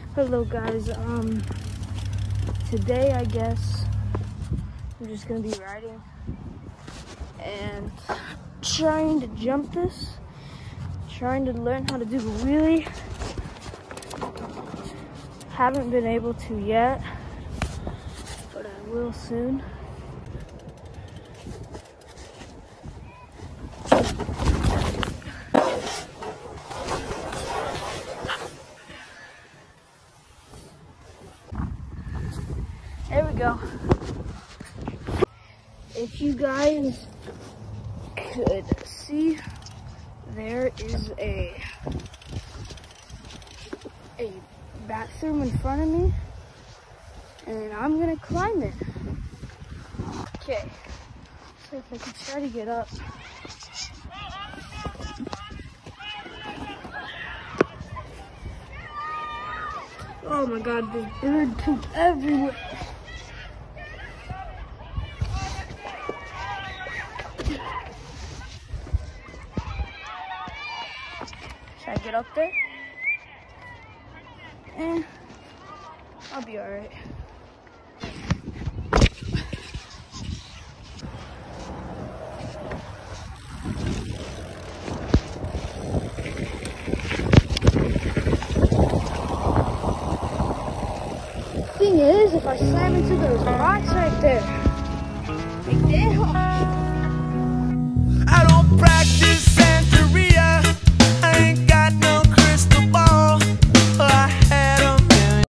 Hello guys, today I guess I'm just gonna be riding and trying to jump this, trying to learn how to do the wheelie. Haven't been able to yet, but I will soon. There we go. If you guys could see, there is a bathroom in front of me, and I'm gonna climb it. Okay, so if I can try to get up. Oh my god, there's bird poop everywhere. Should I get up there? And I'll be alright. Thing is, if I slam into those rocks,